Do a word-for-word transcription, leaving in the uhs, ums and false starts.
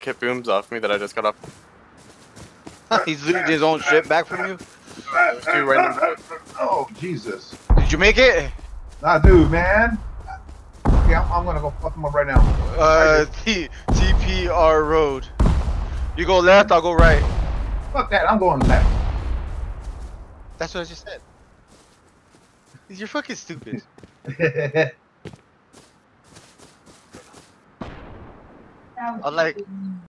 kit booms off me that I just got off. He's looting his own shit back from you? There's two random. Oh, Jesus. Did you make it? Nah, dude, man. Okay, I'm, I'm gonna go fuck him up right now. Uh, T P R Road. You go left, I'll go right. Fuck that, I'm going left. That's what I just said. You're fucking stupid. I like.